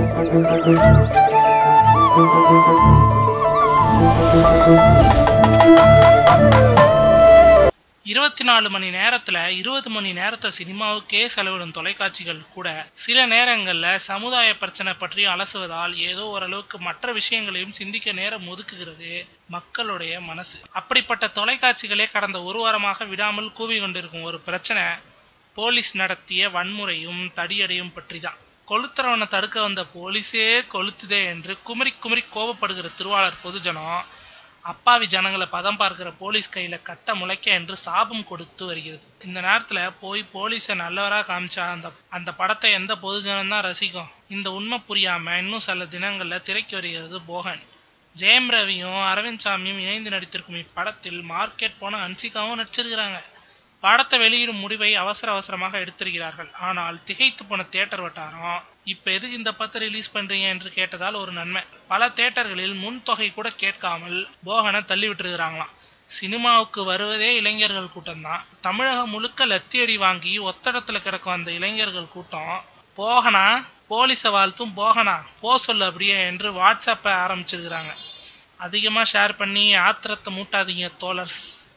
24 மணி நேரத்துல 20 மணி நேரத்தை சினிமாவுக்கே செலவிடும் தொலைக்காட்சிகள் கூட சில நேரங்கள்ல சமுதாய பிரச்சனை பற்றி அலசுவதால் ஏதோ ஓரளவுக்கு மற்ற விஷயங்களையும் சிந்திக்க நேரம் ஒதுக்குகிறது மக்களுடைய மனசு. அப்படிப்பட்ட தொலைக்காட்சிகளே கடந்த ஒரு வாரமாக விடாமல் கூவி கொண்டிருக்கும் ஒரு பிரச்சனை போலீஸ் நடத்திய வன்முறையும் தடியடையும் பற்றி தான். கொளுத்துறவனை தடுக்க வந்த போலீஸே கொளுத்துதே என்று குமரி குமரி கோபப்படுகிற திருவாளர் பொதுஜனம் அப்பாவி ஜனங்களை பதம் பார்க்கிற போலீஸ் கையில கட்ட முளைக்க என்று சாபம் கொடுத்து வருகிறது. இந்த நேரத்துல போய் போலீஸை நல்லவரா காமிச்சா அந்த படத்தை எந்த பொதுஜனம் தான் ரசிக்கும்? இந்த உண்மை புரியாம இன்னும் சில தினங்கள்ல திரைக்கு வருகிறது போகன். ஜெயம் ரவியும் அரவிந்த் சாமியும் இணைந்து நடித்திருக்கும் இப்படத்தில் மார்க்கெட் போன ஹன்சிகாவும் நடிச்சிருக்கிறாங்க. படத்தை வெளியிடும் முடிவை அவசரமாக எடுத்திருக்கிறார்கள். ஆனால் திகைத்து போன தியேட்டர் வட்டாரம் இப்ப எதுக்கு இந்த படத்தை ரிலீஸ் பண்றீங்க என்று கேட்டதால் ஒரு நன்மை. பல தியேட்டர்களில் முன் தொகை கூட கேட்காமல் போகனை தள்ளி விட்டுருக்கிறாங்களாம். சினிமாவுக்கு வருவதே இளைஞர்கள் கூட்டம் தான். தமிழகம் முழுக்க லத்தியடி வாங்கி ஒத்தடத்துல கிடக்கும் அந்த இளைஞர்கள் கூட்டம் போகனா போலீஸை வாழ்த்தும் போகனா போ சொல்லு அப்படியே என்று வாட்ஸ்அப்பை ஆரம்பிச்சிருக்கிறாங்க. அதிகமா ஷேர் பண்ணி ஆத்திரத்தை மூட்டாதீங்க தோழர்ஸ்.